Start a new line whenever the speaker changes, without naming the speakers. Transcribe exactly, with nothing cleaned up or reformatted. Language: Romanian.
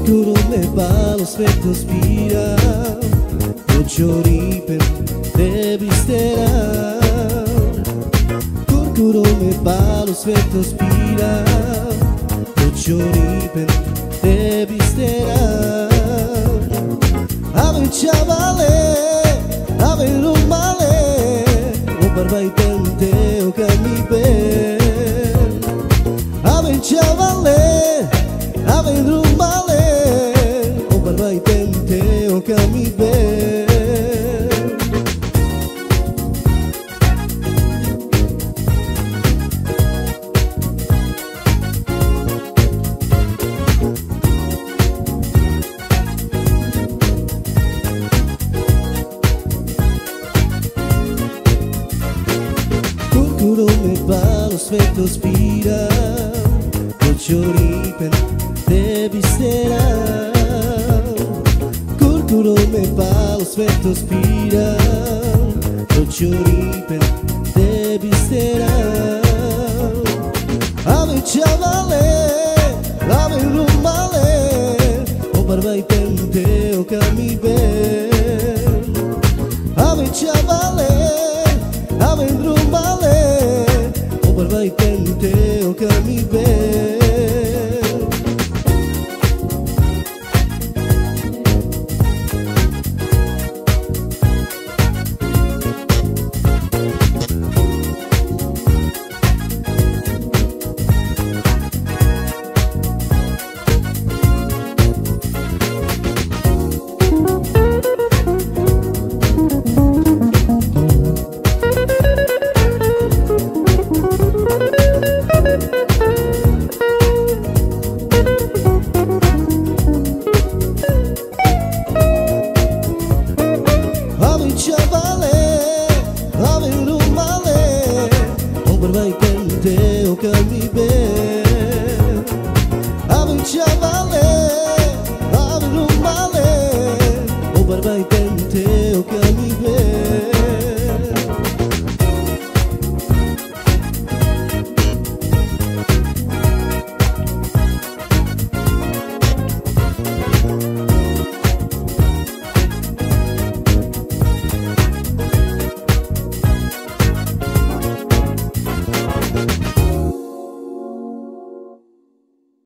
Curcurume palo svetlo spira, Poccioripen devi stera. Curcurume palo svetlo spira, Poccioripen devi stera. Ave chavale, ave rumale, o barbai tente o camibe. Ave chavale, ave rumale, o barbai tente o camibe. Curcurume palo svetlo spira, Poccioripen devi stera. Curcurume palo svetlo spira, Poccioripen devi stera. Ave chavale, ave rumale, o barbai tente o camibe. Ave chavale, ave rumale, o barbai tente o camibe. Ave chavale, ave rumale, o barbai tente o camibe. Ave chavale,